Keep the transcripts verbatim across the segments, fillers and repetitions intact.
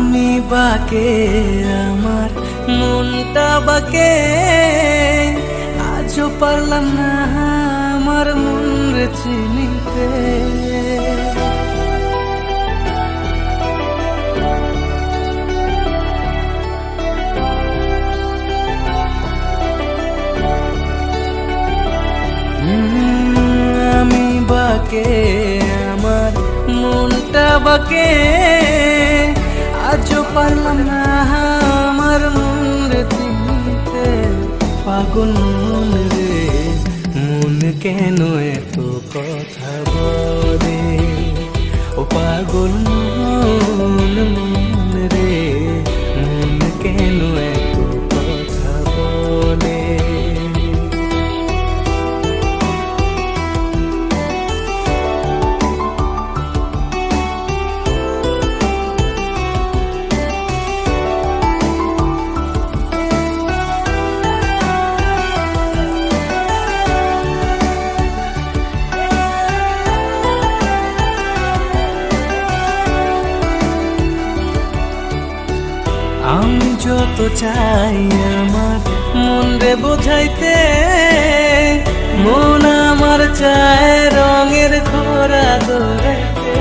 আমি বাকে আমার মনটা বাকে, আজও পারলাম না আমার মন রে চিনিতে। আমি বাকে আমার মনটা বাকে, আজও পারলাম না আমার মন রে চিনতে। পাগল মন রে মন কেন এত কথা বলে, ও পাগল মন মন রে মন কেন এত কথা বলে। আমি যত চাই আমার মন রে বোঝাইতে, মন আমার চায় রঙের ঘোড়া দৌড়াইতে।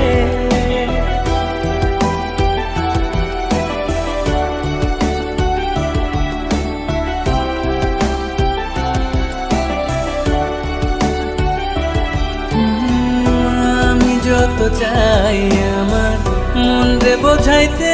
আমি যত চাই আমার মন রে বোঝাইতে,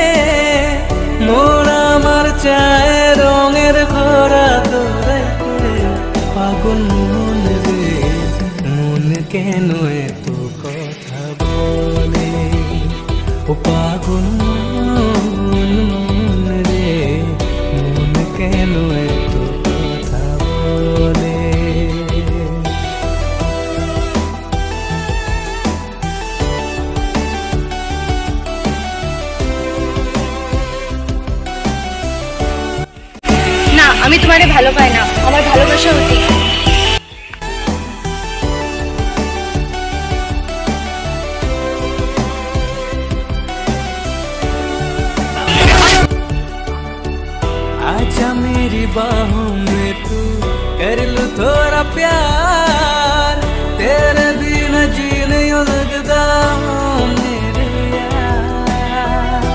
মন আমার চায় রঙের ঘোড়া দৌড়াইতে। পাগল মন রে মন কেন এত কথা বলে, ও পাগল মন মন রে মন কেন এত কথা বলে। আমি তোমারে ভালো পাই না, আমার ভালোবাসা অতি। आजा मेरी बाहों में तू कर लूं थोड़ा प्यार, तेरे बिना जी नहीं लगता मेरे यार।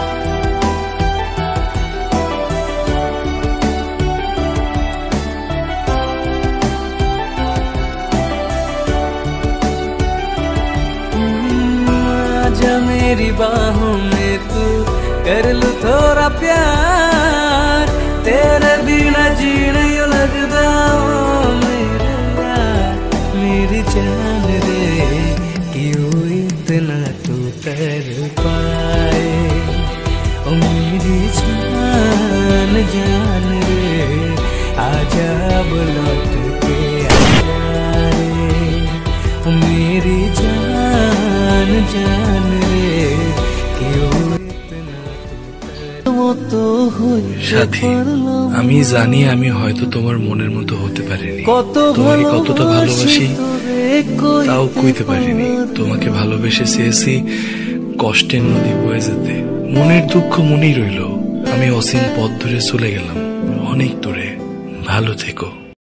आजा मेरी बाहों में तू कर लूं थोड़ा प्यार, तेरे बिना जी नहीं लगता मेरे यार। मेरी जान रे क्यों इतना तू कर पाए, ओ मेरी जान जान रे आजा लौट के आजा रे, ओ मेरी जान जान रे क्यों সাথী, আমি জানি আমি হয়তো তোমার মনের মতো হতে পারিনি, তোমাকে কতটা ভালোবাসি তাও কইতে পারিনি। তোমাকে ভালোবেসে চেয়েছি কষ্টের নদী বয়ে যেতে, মনের দুঃখ মনেই রইল। আমি অসীম পথ ধরে চলে গেলাম অনেক দূরে, ভালো থেকো।